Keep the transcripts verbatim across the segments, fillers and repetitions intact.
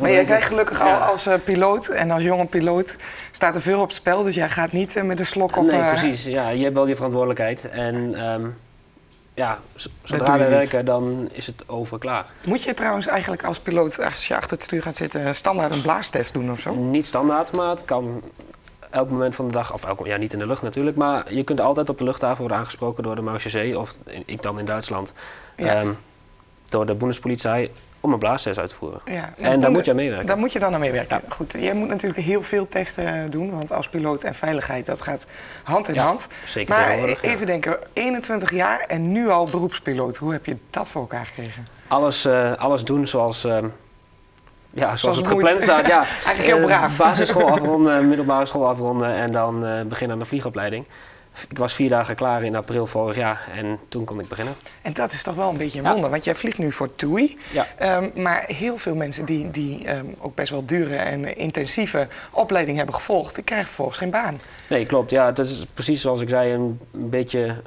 Maar jij zei gelukkig al ja. als uh, piloot en als jonge piloot staat er veel op het spel. Dus jij gaat niet uh, met een slok op... Nee, uh, precies. Ja, je hebt wel je verantwoordelijkheid. En um, ja, zodra we werken, dan is het over klaar. Moet je trouwens eigenlijk als piloot, als je achter het stuur gaat zitten, standaard een blaastest doen of zo? Niet standaard, maar het kan elk moment van de dag, of elk, ja, niet in de lucht natuurlijk, maar je kunt altijd op de luchthaven worden aangesproken door de Marechaussee, of ik dan in Duitsland, ja. um, door de Bundespolizei, om een blaastest uit te voeren. Ja, en, en daar moet je aan meewerken. Daar moet je dan aan meewerken. Ja. Goed, jij moet natuurlijk heel veel testen doen, want als piloot en veiligheid, dat gaat hand in ja, hand. Zeker maar tegenwoordig. Even ja. denken, eenentwintig jaar en nu al beroepspiloot. Hoe heb je dat voor elkaar gekregen? Alles, uh, alles doen zoals, uh, ja, zoals, zoals het gepland staat. Ja. Eigenlijk heel braaf. Uh, basisschool afronden, middelbare school afronden en dan uh, beginnen aan de vliegopleiding. Ik was vier dagen klaar in april vorig jaar en toen kon ik beginnen. En dat is toch wel een beetje een wonder, ja. want jij vliegt nu voor T U I. Ja. Um, maar heel veel mensen die, die um, ook best wel dure en intensieve opleiding hebben gevolgd, die krijgen vervolgens geen baan. Nee, klopt. Ja, het is precies zoals ik zei, een beetje,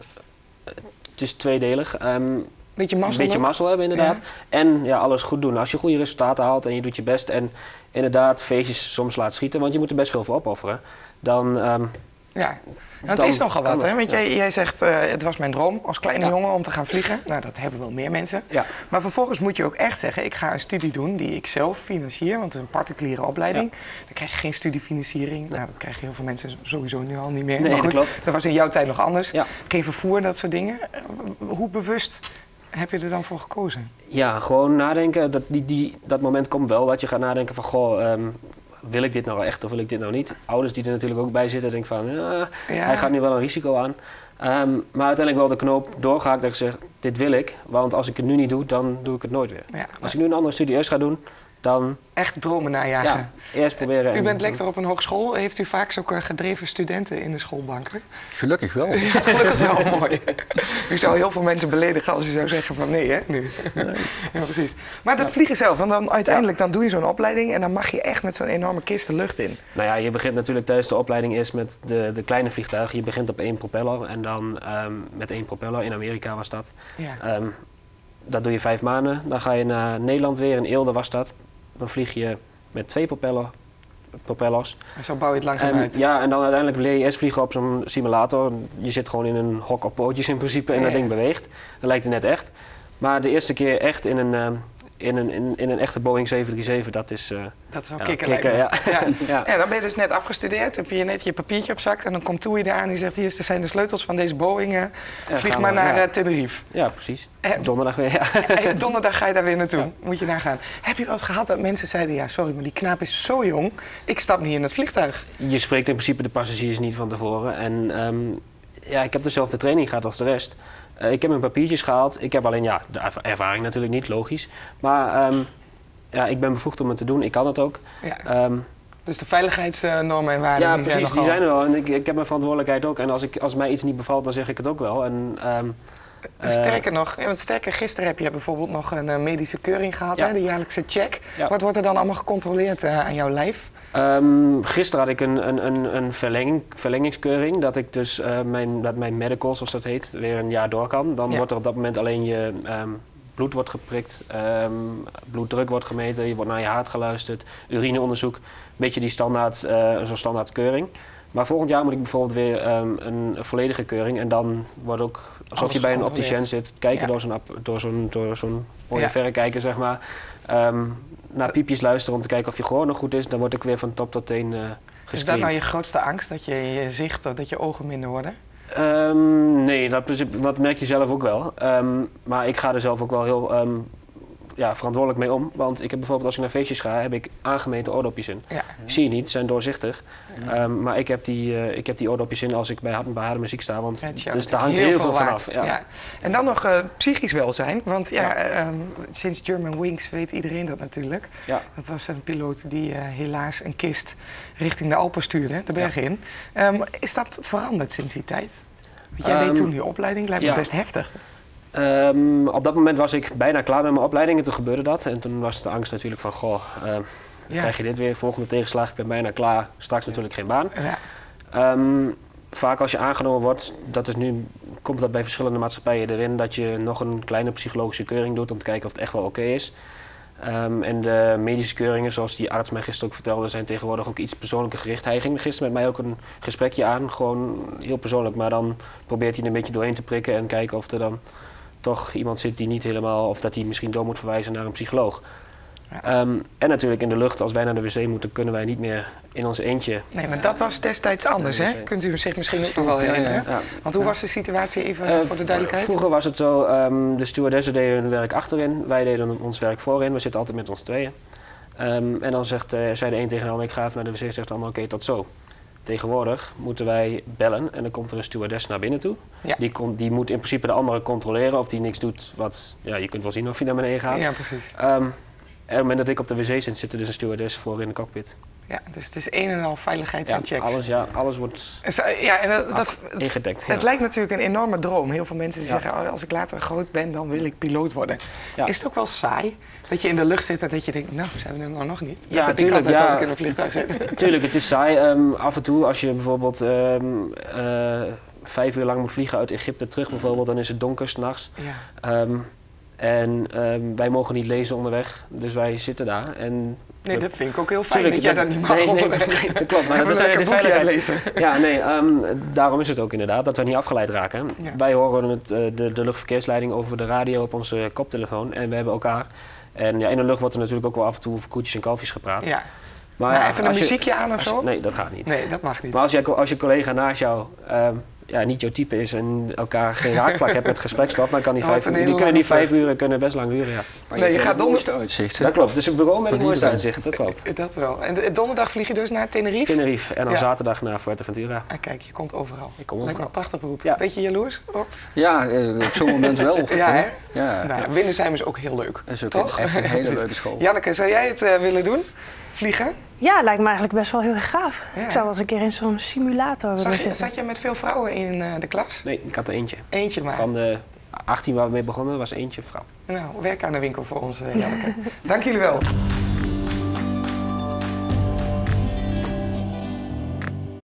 het is tweedelig. Um, Beetje mazzel, een beetje mazzel hebben inderdaad. Ja. En ja, alles goed doen. Als je goede resultaten haalt en je doet je best en inderdaad feestjes soms laat schieten, want je moet er best veel voor opofferen, dan... Um, ja. Nou, het is nogal wat, hè? Want ja. jij, jij zegt, uh, het was mijn droom als kleine ja. jongen om te gaan vliegen. Nou, dat hebben wel meer mensen. Ja. Maar vervolgens moet je ook echt zeggen, ik ga een studie doen die ik zelf financier, want het is een particuliere opleiding. Ja. Dan krijg je geen studiefinanciering. Nou, dat krijgen heel veel mensen sowieso nu al niet meer. Nee, maar goed, dat klopt. Dat was in jouw tijd nog anders. Ja. Geen vervoer, dat soort dingen. Hoe bewust heb je er dan voor gekozen? Ja, gewoon nadenken. Dat, die, die, dat moment komt wel dat je gaat nadenken van, goh, um, wil ik dit nou echt of wil ik dit nou niet? Ouders die er natuurlijk ook bij zitten, denken van, uh, ja. hij gaat nu wel een risico aan. Um, maar uiteindelijk wel de knoop doorgehaakt dat ik zeg, dit wil ik. Want als ik het nu niet doe, dan doe ik het nooit weer. Ja, als ik nu een andere studie eerst ga doen, dan... Echt dromen najagen. Ja, eerst proberen. U bent lector op een hogeschool. Heeft u vaak zulke gedreven studenten in de schoolbanken? Gelukkig wel. Ja, gelukkig wel, mooi. U zou heel veel mensen beledigen als u zou zeggen van nee, hè? Nu. Nee. Ja, precies. Maar dat ja. vliegen zelf, want dan uiteindelijk dan doe je zo'n opleiding en dan mag je echt met zo'n enorme kist de lucht in. Nou ja, je begint natuurlijk tijdens de opleiding eerst met de, de kleine vliegtuigen. Je begint op één propeller en dan um, met één propeller. In Amerika was dat. Ja. Um, dat doe je vijf maanden. Dan ga je naar Nederland weer, in Eelde was dat. Dan vlieg je met twee propeller, propellers. En zo bouw je het langzaam en, uit. Ja, en dan uiteindelijk leer je eerst vliegen op zo'n simulator. Je zit gewoon in een hok op pootjes in principe en ja. dat ding beweegt. Dat lijkt het net echt. Maar de eerste keer echt in een, uh, in een, in, in een echte Boeing zeven drie zeven, dat is... Uh, dat is wel ja, kicken, kicken ja. Ja. Ja. Ja, dan ben je dus net afgestudeerd, heb je net je papiertje op zak en dan komt T U I daar en die zegt, hier zijn de sleutels van deze Boeing, uh, vlieg ja, maar we, naar ja. uh, Tenerife. Ja, precies. Eh, Donderdag weer, ja. Eh, donderdag ga je daar weer naartoe, ja. moet je nagaan. Heb je wel eens gehad dat mensen zeiden, ja sorry, maar die knaap is zo jong, ik stap niet in het vliegtuig? Je spreekt in principe de passagiers niet van tevoren en um, ja, ik heb dezelfde training gehad als de rest. Uh, ik heb mijn papiertjes gehaald. Ik heb alleen, ja, de ervaring natuurlijk niet, logisch. Maar um, ja, ik ben bevoegd om het te doen. Ik kan het ook. Ja. Um, dus de veiligheidsnormen en waarden, ja, die precies, zijn die zijn er wel. En ik, ik heb mijn verantwoordelijkheid ook. En als, ik, als mij iets niet bevalt, dan zeg ik het ook wel. En, um, uh, sterker nog, want sterker, gisteren heb je bijvoorbeeld nog een uh, medische keuring gehad, ja. hè, de jaarlijkse check. Ja. Wat wordt er dan allemaal gecontroleerd uh, aan jouw lijf? Um, gisteren had ik een, een, een, een verlenging, verlengingskeuring, dat ik dus uh, mijn, dat mijn medical, zoals dat heet, weer een jaar door kan. Dan ja. wordt er op dat moment alleen je um, bloed wordt geprikt, um, bloeddruk wordt gemeten, je wordt naar je hart geluisterd, urineonderzoek, een beetje die standaard, uh, zo'n standaard keuring. Maar volgend jaar moet ik bijvoorbeeld weer um, een volledige keuring en dan wordt ook, alsof Alles je bij een opticien zit, kijken ja. door zo'n door zo'n door zo'n mooie ja. verrekijker, zeg maar. Um, naar piepjes luisteren om te kijken of je gehoor nog goed is, dan word ik weer van top tot teen uh, gescreend. Is dat nou je grootste angst, dat je je zicht, dat je ogen minder worden? Um, nee, dat, dat merk je zelf ook wel. Um, maar ik ga er zelf ook wel heel um, ja, verantwoordelijk mee om. Want ik heb bijvoorbeeld als ik naar feestjes ga, heb ik aangemeten oordopjes in. Ja. Zie je niet, ze zijn doorzichtig. Ja. Um, maar ik heb, die, uh, ik heb die oordopjes in als ik bij, bij harde muziek sta. Want ja, dus daar hangt heel, heel veel vanaf. Ja. Ja. En dan nog uh, psychisch welzijn. Want ja, ja. Um, sinds German Wings weet iedereen dat natuurlijk. Ja. Dat was een piloot die uh, helaas een kist richting de Alpen stuurde, de bergen ja. in. Um, is dat veranderd sinds die tijd? Want jij um, deed toen die opleiding, lijkt me ja. best heftig. Um, op dat moment was ik bijna klaar met mijn opleiding en toen gebeurde dat. En toen was de angst natuurlijk van, goh, uh, ja. krijg je dit weer, volgende tegenslag, ik ben bijna klaar, straks natuurlijk geen baan. Ja. Um, vaak als je aangenomen wordt, dat is nu, komt dat bij verschillende maatschappijen erin, dat je nog een kleine psychologische keuring doet om te kijken of het echt wel oké okay is. Um, en de medische keuringen, zoals die arts mij gisteren ook vertelde, zijn tegenwoordig ook iets persoonlijker gericht. Hij ging gisteren met mij ook een gesprekje aan, gewoon heel persoonlijk. Maar dan probeert hij er een beetje doorheen te prikken en kijken of er dan toch iemand zit die niet helemaal, of dat hij misschien door moet verwijzen naar een psycholoog. Ja. Um, en natuurlijk in de lucht, als wij naar de wc moeten, kunnen wij niet meer in ons eentje. Nee, maar dat was destijds anders, hè? Kunt u zich misschien ook nog wel herinneren? Ja, ja, ja. Want hoe was de situatie even uh, voor de duidelijkheid? Vroeger was het zo, um, de stewardessen deden hun werk achterin, wij deden ons werk voorin. We zitten altijd met ons tweeën. Um, en dan zegt, uh, zei de een tegen de ander, ik ga even naar de wc, zegt de ander, oké, okay, tot zo. Tegenwoordig moeten wij bellen en dan komt er een stewardess naar binnen toe. Ja. Die, kon, die moet in principe de andere controleren of die niks doet wat, ja, je kunt wel zien of hij naar beneden gaat. Ja, precies. Um, en op het moment dat ik op de wc zit, zit er dus een stewardess voor in de cockpit. Ja, dus het is een en al veiligheids- en ja, checks. Alles, ja, alles wordt ja, en dat, af, dat, ingedekt. Het ja. lijkt natuurlijk een enorme droom. Heel veel mensen die ja. zeggen, oh, als ik later groot ben, dan wil ik piloot worden. Ja. Is het ook wel saai dat je in de lucht zit en dat je denkt, nou, zijn we er nou nog niet? Ja, dat tuurlijk. Ik altijd Ja. als ik in een vliegtuig zit. Tuurlijk, het is saai. Um, af en toe, als je bijvoorbeeld um, uh, vijf uur lang moet vliegen uit Egypte terug, bijvoorbeeld, dan is het donker 's nachts. Ja. Um, en um, wij mogen niet lezen onderweg, dus wij zitten daar. En nee, dat vind ik ook heel fijn, tuurlijk, dat jij dat niet mag nee, nee, nee, nee, dat klopt. Maar dat is de veiligheid. Lezen. Ja, nee, um, daarom is het ook inderdaad dat we niet afgeleid raken. Ja. Wij horen het, uh, de, de luchtverkeersleiding over de radio op onze koptelefoon en we hebben elkaar. En ja, in de lucht wordt er natuurlijk ook wel af en toe over koetjes en kalfjes gepraat. Ja. Maar nou, ja, even een muziekje je, aan of zo? Je, nee, dat gaat niet. Nee, dat mag niet. Maar als je, als je collega naast jou um, ja, niet jouw type is en elkaar geen raakvlak hebt met gesprekstof, dan kan die vijf, die kunnen die vijf uur kunnen best lang duren. Ja. Maar nee, je, je gaat donderdag uitzicht. Hè? Dat klopt. Dus een bureau met het mooiste uitzicht. Dat klopt. Dat wel. En donderdag vlieg je dus naar Tenerife? Tenerife en dan ja. zaterdag naar Fuerteventura. Ah, kijk, je komt overal. Ik kom overal. Lijkt me een prachtig beroep. Ja. Beetje jaloers op? Ja, op zo'n moment wel. Ja, hè? Ja. Nou, ja. Winnen is ook heel leuk. Dat is ook toch? echt een hele leuke school. Janneke, zou jij het uh, willen doen? Vliegen? Ja, lijkt me eigenlijk best wel heel erg gaaf. Ja. Ik zou wel eens een keer in zo'n simulator willen zitten. Zat je met veel vrouwen in uh, de klas? Nee, ik had er eentje. Eentje maar? Van de achttien waar we mee begonnen was eentje vrouw. Nou, werk aan de winkel voor ons, uh, Janneke. Dank jullie wel.